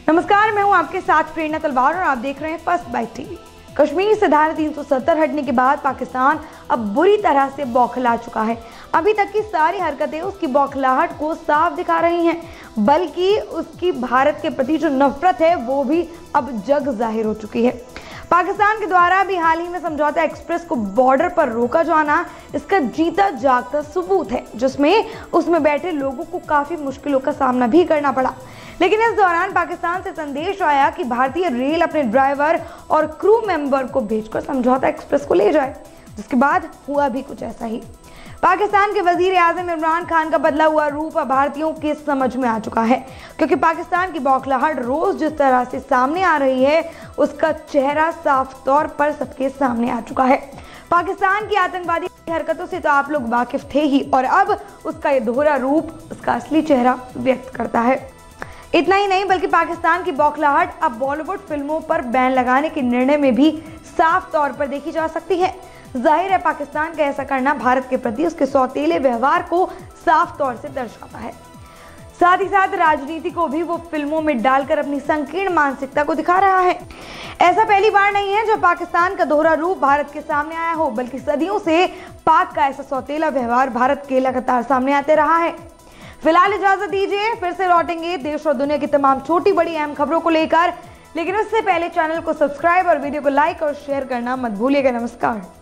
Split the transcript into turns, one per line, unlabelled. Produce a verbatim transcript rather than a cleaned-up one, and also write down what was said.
नमस्कार, मैं हूं आपके साथ प्रेरणा तलवार और आप देख रहे हैं फर्स्ट बाइट टीवी। कश्मीर से धारा तीन सौ सत्तर हटने के बाद पाकिस्तान अब बुरी तरह से बौखला चुका है। अभी तक की सारी हरकतें उसकी बौखलाहट को साफ दिखा रही हैं, बल्कि उसकी भारत के प्रति जो नफरत है वो भी अब जग जाहिर हो चुकी है। पाकिस्तान के द्वारा भी हाल ही में समझौता एक्सप्रेस को बॉर्डर पर रोका जाना इसका जीता जागता सबूत है, जिसमें उसमें बैठे लोगों को काफी मुश्किलों का सामना भी करना पड़ा। लेकिन इस दौरान पाकिस्तान से संदेश आया कि भारतीय रेल अपने ड्राइवर और क्रू मेंबर को भेजकर समझौता एक्सप्रेस को ले जाए, जिसके बाद हुआ भी कुछ ऐसा ही। पाकिस्तान के वजीर आजम इमरान खान का बदला हुआ रूप अब भारतीयों के समझ में आ चुका है, क्योंकि पाकिस्तान की बौखलाहट रोज जिस तरह से सामने आ रही है उसका चेहरा साफ तौर पर सबके सामने आ चुका है। पाकिस्तान की आतंकवादी हरकतों से तो आप लोग वाकिफ थे ही, और अब उसका ये दोहरा रूप उसका असली चेहरा व्यक्त करता है। इतना ही नहीं, बल्कि पाकिस्तान की बौखलाहट अब बॉलीवुड फिल्मों पर बैन लगाने के निर्णय में भी साफ तौर पर देखी जा सकती है। जाहिर है, पाकिस्तान का ऐसा करना भारत के प्रति उसके सौतेले व्यवहार को साफ तौर से दर्शाता है। साथ ही साथ राजनीति को भी वो फिल्मों में डालकर अपनी संकीर्ण मानसिकता को दिखा रहा है। ऐसा पहली बार नहीं है जब पाकिस्तान का दोहरा रूप भारत के सामने आया हो, बल्कि सदियों से पाक का ऐसा सौतेला व्यवहार भारत के लगातार सामने आते रहा है। फिलहाल इजाजत दीजिए, फिर से लौटेंगे देश और दुनिया की तमाम छोटी बड़ी अहम खबरों को लेकर, लेकिन उससे पहले चैनल को सब्सक्राइब और वीडियो को लाइक और शेयर करना मत भूलिएगा। नमस्कार।